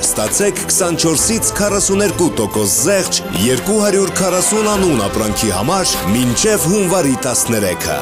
Ստացեք 24-ից 42% զեղչ 240 անուն ապրանքի համար մինչև հունվարի 13-ը։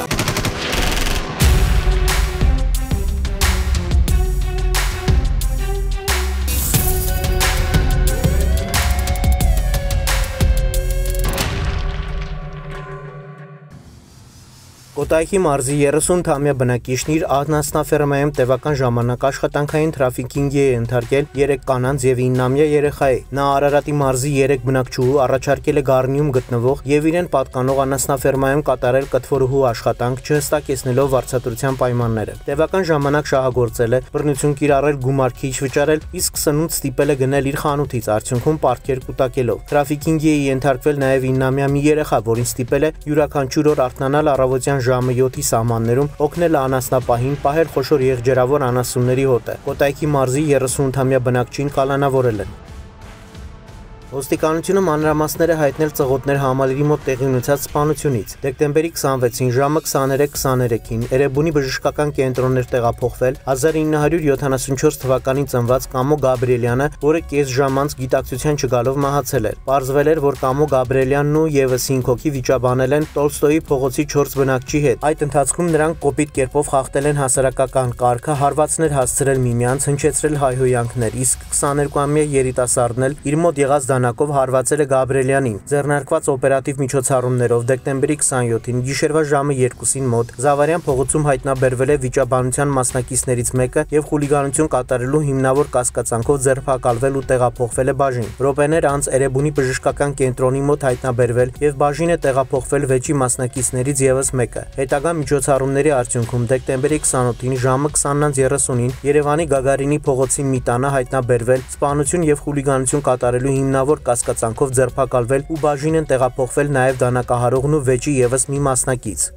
Կոտայքի մարզի 30-ամյա բնակիչն իր անասնաֆերմայում տևական ժամանակ աշխատանքային թրաֆիկինգի է ենթարկել 3 կանանց եւ 9-ամյա երեխայի։ Նա Արարատի մարզի 3 բնակչուհու առաջարկել է Գառնիում գտնվող եւ իրեն պատկանող անասնաֆերմայում կատարել կտվորուհու աշխատանք, չհստակեցնելով վարձատրության պայմանները։ Տևական ժամանակ շահագործել է, բռնություն կիրառել, գումար քիչ վճարել, իսկ սնունդ ստիպել է գնել իր խանութից, արդյունքում պարտքեր կուտակելով։ Թրաֆիկինգի է ենթարկվել նաեւ 9-ամյա մի երեխա, որին ստիպել է յուրաքանչյուր օր արթնանալ առավոտյան ժամը 7-ի սահմաններում, օգնել անասնապահին պահել խոշոր եղջերավոր անասունների հոտը։ Կոտայքի մարզի 38-ամյա բնակչին կալանավորել են։ Ոստիկանությունը մանրամասներ է հայտնել ծղոտներ համալիրի մոտ տեղի ունեցած սպանությունից։ Դեկտեմբերի 26-ին ժամը 23:23-ին Էրեբունի բժշկական կենտրոններ տեղափոխվել 1974 թվականին ծնված Կամո Գաբրիելյանը, որը կես ժամ անց գիտակցության չգալով մահացել էր։ Պարզվել էր, որ Կամո Գաբրիելյանն ու եւս 5 հոգի վիճաբանել են Տոլստոյի փողոցի 4 բնակչի հետ։ Այդ ընթացքում նրանք կոպիտ կերպով խախտել են հասարակական կարգը, հարվածներ հասցրել միմյանց, հնչեցրել հայհոյանքներ, իսկ 22-ամյա երիտասարդն էլ իր մոտ եղած նակով հարվածել է Գաբրիելյանին։ Ձեռնարկված օպերատիվ միջոցառումներով դեկտեմբերի 27-ին գիշերվա ժամը 2-ին մոտ Զավարյան փողոցում հայտնաբերվել է վիճաբանության մասնակիցներից մեկը եւ խուլիգանություն կատարելու հիմնավոր կասկածանքով ձերբակալվել ու տեղափոխվել է բաժին։ Րոպեներ անց Էրեբունի բժշկական կենտրոնի մոտ հայտնաբերվել եւ բաժին է տեղափոխվել 6 մասնակիցներից եւս մեկը։ Հետագա միջոցառումների արդյունքում դեկտեմբերի 28-ին ժամը 20:30-ին Երևանի Գագարինի փողոցի մի տանը հայտնաբերվել սպանություն եւ խուլիգանություն կատարելու հիմնավոր կասկածանքով ձերբակալվել ու բաժին են տեղափոխվել նաև դանակահարողն ու 6-ի եւս մի մասնակից։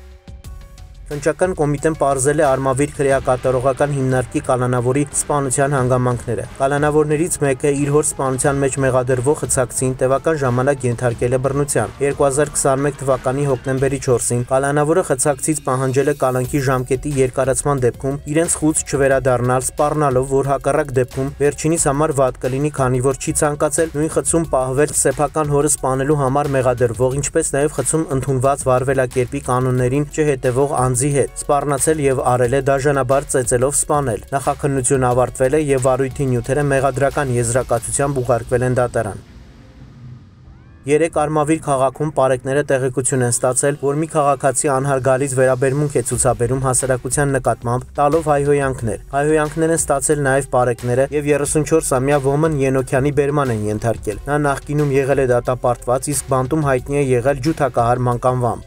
Քննչական կոմիտեն պարզել է Արմավիր քրեակատարողական հիմնարկի կալանավորի սպանության հանգամանքները։ Կալանավորներից մեկը իր հոր սպանության մեջ մեղադրվող խցակցին տևական ժամանակ ենթարկել է բռնության։ 2021 թվականի հոկտեմբերի 4-ին կալանավորը խցակցից պահանջել է կալանքի ժամկետի երկարացման դեպքում իրենց խուց չվերադառնալ, սպառնալով, որ հակառակ դեպքում վերջինիս համար վատ կլինի, քանի որ չի ցանկացել նույն խցում պահվել սեփական հորը սպանելու համար մեղադրվող, ինչպես նաև խցում ընդունված վարվելակերպի կանոններին չհետևող հետ սպառնացել եւ արել է դաժանաբար ծեծելով սպանել։ Նախաքննությունը ավարտվել է եւ վարույթի նյութերը մեղադրական եզրակացությամբ ուղարկվել են դատարան։ 3 Արմավիր քաղաքում պարեկները տեղեկություն են ստացել, որ մի քաղաքացի անհարգալից վերաբերմունք է ցուցաբերում հասարակության նկատմամբ, տալով հայհոյանքներ։ Հայհոյանքներ են ստացել նաև պարեկները եւ 34-ամյա Ոմն Ենոքյանի բերման են ենթարկել։ Նա նախկինում եղել է դատապարտված, իսկ բանտում հայտնի է եղել ջութակահար մանկանվամբ։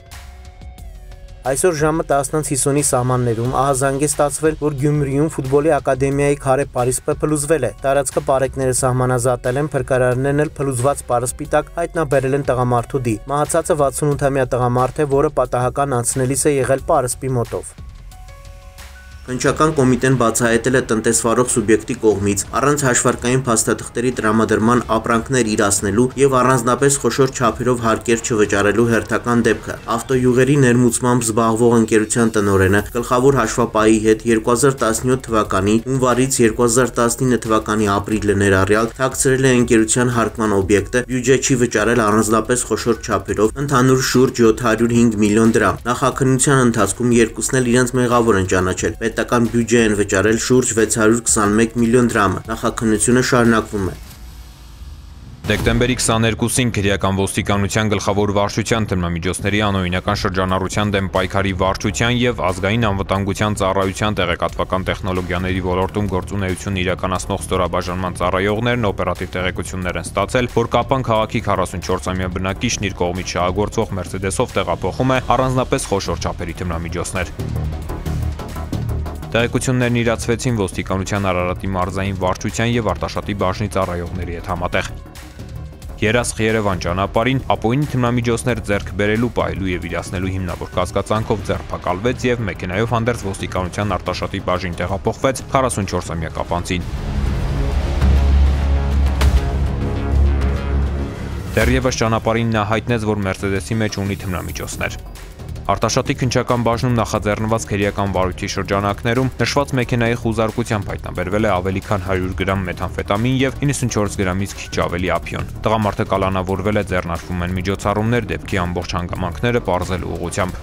Այսօր ժամը 10:50-ի սահմաններում ահազանգ է ստացվել, որ Գյումրիում ֆուտբոլի ակադեմիայի քարե պարիսպը փլուզվել է։ Տարածքը պարեկները սահմանազատել են, փրկարարներն էլ փլուզված պարսպիտակ հայտնաբերել են տղամարդու դի։ Մահացածը 68-ամյա տղամարդ է, որը պատահական անցնելիս է եղել պարսպի մոտով։ Քննչական կոմիտեն բացահայտել է տնտեսվարող սուբյեկտի կողմից առանց հաշվարկային փաստաթղթերի տրամադրման ապրանքներ իրացնելու եւ առանձնապես խոշոր չափերով հարկեր չվճարելու հերթական դեպքը։ Ավտոյուղերի ներմուծմամբ զբաղվող ընկերության տնօրենը գլխավոր հաշվապահի հետ 2017 թվականի հունվարից 2019 թվականի ապրիլը ներառյալ թաքցրել է ընկերության հարկման օբյեկտը, բյուջե չի վճարել առանձնապես խոշոր չափերով, ընդհանուր շուրջ 705 միլիոն դրամ։ Նախաքննության ընթացքում երկուսն էլ իրենց մեղավոր են ճանաչել։ Պետական բյուջե են վճարել շուրջ 621 միլիոն դրամը։ Նախաքննությունը շարունակվում է։ Դեկտեմբերի 22-ին քրեական ոստիկանության գլխավոր վարչության թմրամիջոցների անօրինական շրջանառության դեմ պայքարի վարչության եւ ազգային անվտանգության ծառայության տեղեկատվական տեխնոլոգիաների ոլորտում գործունեություն իրականացնող ստորաբաժանման ծառայողներն օպերատիվ տեղեկություններ են ստացել, որ Կապան քաղաքի 44-ամյա բնակիչն իր կողմից շահագործվող Մերսեդեսով տեղափոխում է առանձնապես խոշոր չափերի թմրամիջոցներ։ Տեղեկություններն իրացվեցին ոստիկանության Արարատի մարզային վարչության եւ Արտաշատի բաժնի ծառայողների հետ համատեղ։ Երասխ-Երևան ճանապարհին ապօրինի թմրամիջոցներ ձեռք բերելու, պահելու եւ իրացնելու հիմնավոր կասկածանքով ձերբակալվեց եւ մեքենայով հանդերձ ոստիկանության Արտաշատի բաժին տեղափոխվեց 44-ամյա կապանցին։ Դեռևս ճանապարհին նա հայտնեց, որ Մերսեդեսի մեջ ունի թմրամիջոցներ։ Արտաշատի քննչական բաժնում նախաձեռնված քրեական վարույթի շրջանակներում նշված մեքենայի խուզարկությամբ հայտնաբերվել է ավելի քան 100 գրամ մեթամֆետամին եւ 94 գրամից քիչ ավելի ափիոն։ Տղամարդը կալանավորվել է, ձեռնարկվում են միջոցառումներ դեպքի ամբողջ հանգամանքները պարզելու ուղղությամբ։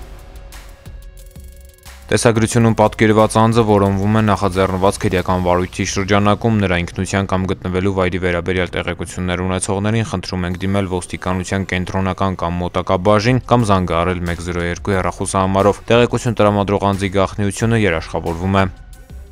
Տեսագրությունում պատկերված անձը որոնվում է նախաձեռնված քրեական վարույթի շրջանակում, նրա ինքնության կամ գտնվելու վայրի վերաբերյալ տեղեկություններ ունեցողներին խնդրում ենք դիմել ոստիկանության կենտրոնական կամ մոտակա բաժին կամ զանգահարել 102 հեռախոսահամարով։ Տեղեկություն տրամադրող անձի գաղտնիությունը երաշխավորվում է։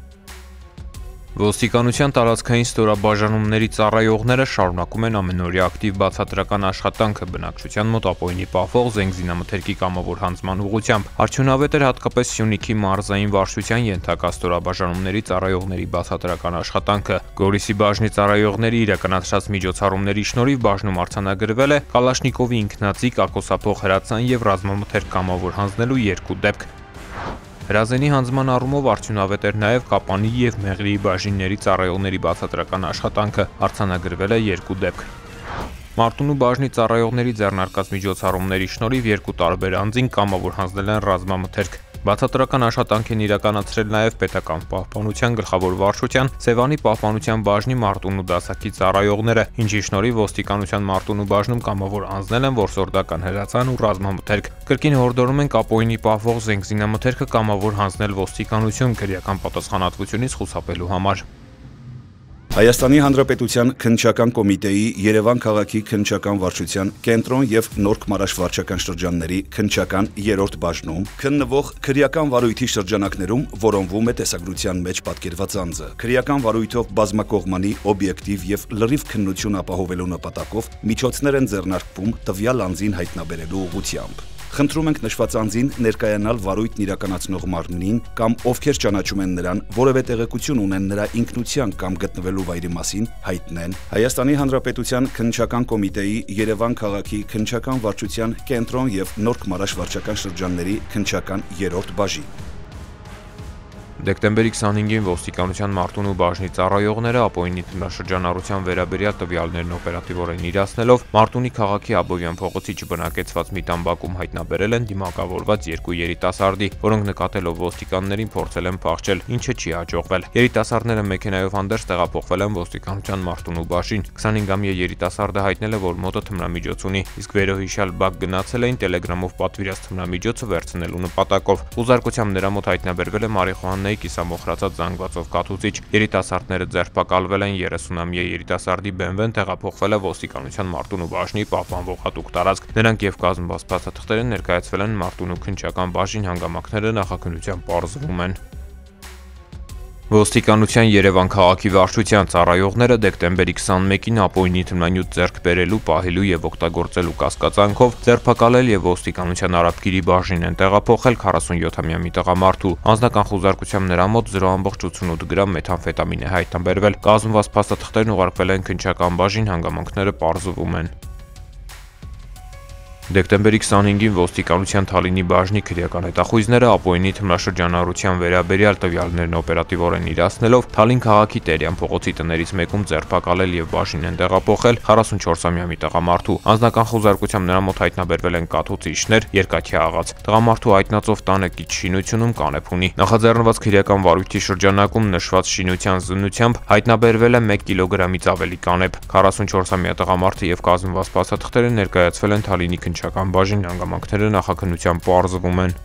Ոստիկանության տարածքային ստորաբաժանումների ծառայողները շարունակում են ամենօրյա ակտիվ բացատրական աշխատանքը բնակչության մոտ ապօրինի պահվող զենգզինամթերքի կամավոր հանձնման ուղղությամբ։ Արդյունավետ էր հատկապես Սյունիքի մարզային վարչության ենթակա ստորաբաժանումների ծառայողների բացատրական աշխատանքը։ Գորիսի բաժնի ծառայողների իրականացրած միջոցառումների շնորհիվ բաժնում արձանագրվել է Կալաշնիկովի ինքնածիկ, ակոսափող հրացան եւ ռազմամթերք կամավոր հանձնելու 2 դեպք։ Հրազենի հանձնման առումով արդյունավետ էր նաև Կապանի եւ Մեղրիի բաժինների ծառայողների բացատրական աշխատանքը, արձանագրվել է 2 դեպք։ Մարտունու բաժնի ծառայողների ձեռնարկած միջոցառումների շնորհիվ 2 տարբեր անձին կամավոր հանձնել են ռազմամթերք։ Բացատրական աշխատանք են իրականացրել նաև պետական պահպանության գլխավոր վարչության Սևանի պահպանության բաժնի Մարտունու դասակի ծառայողները, ինչի շնորհիվ ոստիկանության Մարտունու բաժնում կամավոր անձնել են որսորդական հրացան ու ռազմամթերք։ Կրկին հորդորում ենք ապօրինի պահվող զենգզինամթերքը կամավոր հանձնել ոստիկանություն քրեական պատասխանատվությունից խուսափելու համար։ Հայաստանի Հանրապետության քննչական կոմիտեի Երևան քաղաքի քննչական վարչության կենտրոն եւ Նորք Մարաշ վարչական շրջանների քննչական 3-րդ բաժնում քննվող քրեական վարույթի շրջանակներում որոնվում է տեսագրության մեջ պատկերված անձը։ Քրեական վարույթով բազմակողմանի, օբյեկտիվ եւ լրիվ քննություն ապահովելու նպատակով միջոցներ են ձեռնարկվում տվյալ անձին հայտնաբերելու ուղղությամբ։ Խնդրում ենք նշված անձին ներկայանալ վարույթն իրականացնող մարմնին կամ ովքեր ճանաչում են նրան, որևէ տեղեկություն ունեն նրա ինքնության կամ գտնվելու վայրի մասին, հայտնեն Հայաստանի Հանրապետության քննչական կոմիտեի Երևան քաղաքի քննչական վարչության կենտրոն եւ Նորք Մարաշ վարչական շրջանների քննչական 3-րդ բաժին։ Դեկտեմբերի 25-ին ոստիկանության Մարտունու բաժնի ծառայողները ապօրինի տնտեսաշրջանառության վերաբերյալ տվյալներն օպերատիվորեն իրացնելով Մարտունի քաղաքի Աբովյան փողոցի չբնակեցված մի տամբակում հայտնաբերել են դիմակավորված 2 երիտասարդի, որոնք նկատելով ոստիկաններին փորձել են փախչել, ինչը չի հաջողվել։ Երիտասարդները մեքենայով հանդերձ տեղափոխվել են ոստիկանության Մարտունու բաժին։ 25-ամյա երիտասարդը հայտնել է, որ մոտը թմրամիջոց ունի, իսկ վերոհիշյալ բակ գնացել էին Տելեգրամով պատվիրած թմրամիջոցը վերցնելու նպատակով։ Ուզարկությամբ նրա մոտ հայտնաբերվել է մարիխուանայի կիսամոխրացած զանգվածով կաթուցիչ։ Երիտասարդները ձերբակալվել են, 30-ամյա երիտասարդի BMW-ն տեղափոխվել է ոստիկանության Մարտունու բաժնի պահպանվող հատուկ տարածք։ Նրանք եւ կազմված փաստաթղթերը ներկայացվել են Մարտունու քննչական բաժին, հանգամանքները նախաքննությամբ պարզվում են։ Ոստիկանության Երևան քաղաքի վարչության ծառայողները դեկտեմբերի 21-ին ապօրինի թմրանյութ ձեռք բերելու, պահելու եւ օգտագործելու կասկածանքով ձերբակալել եւ ոստիկանության Արաբգիրի բաժին են տեղափոխել 47-ամյա մի տղամարդու։ Անձնական խուզարկությամբ նրա մոտ 0.88 գրամ մեթամֆետամին է հայտնաբերվել։ Կազմված փաստաթղթերն ուղարկվել են քննչական բաժին, հանգամանքները պարզվում են։ Դեկտեմբերի 25-ին ոստիկանության Թալինի բաժնի քրեական հետախույզները ապօրինի տնտեսաշրջանառության վերաբերյալ տվյալներն օպերատիվորեն իրացնելով Թալին քաղաքի Տերյան փողոցի տներից մեկում ձերբակալել եւ բաժին են տեղափոխել 44-ամյա մի տղամարդու։ Անձնական խուզարկությամբ նրա մոտ հայտնաբերվել են կաթուցիչներ, երկաթյա աղաց։ Տղամարդու հայտնածով տանը քիչ շինությունում կանեփ ունի։ Նախաձեռնված քրեական վարույթի շրջանակում նշված շինության զննությամբ հայտնաբերվել է 1 կիլոգրամից ավելի կանեփ։ 44-ամյա տղամարդը եւ կազմված փաստաթղթերը ներկայացվել են Թալինի քննչական բաժին, հանգամանքները նախաքննությամբ պարզվում են։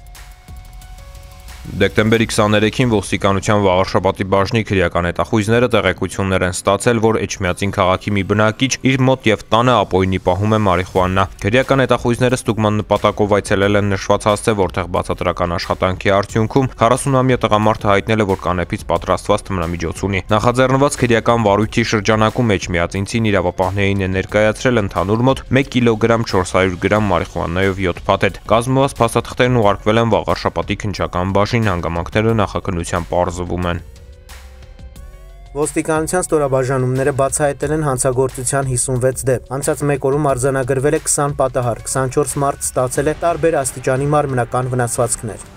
Դեկտեմբերի 23-ին ոստիկանության Վաղարշապատի բաժնի քրեական հետախույզները տեղեկություններ են ստացել, որ Էջմիածին քաղաքի մի բնակիչ իր մոտ եւ տանը ապօրինի պահում է մարիխուանա։ Քրեական հետախույզները ստուգման նպատակով այցելել են նշված հասցե, որտեղ բացատրական աշխատանքի արդյունքում 40-ամյա տղամարդը հայտնել է, որ կանեփից պատրաստված թմրամիջոց ունի։ Նախաձեռնված քրեական վարույթի շրջանակում Էջմիածինցին իրավապահներին է ներկայացրել ընդհանուր մոտ 1 կիլոգրամ 400 գրամ մարիխուանայով 7 փաթեթ։ Կազմված փաստաթղթերն ուղարկվել են Վաղարշապատի քննչական բաժին, հանգամանքները նախաքննությամբ պարզվում են։ Ոստիկանության ստորաբաժանումները բացահայտել են հանցագործության 56 դեպք։ Անցած 1 օրում արձանագրվել է 20 պատահար, 24 մարդ ստացել է տարբեր աստիճանի մարմնական վնասվածքներ։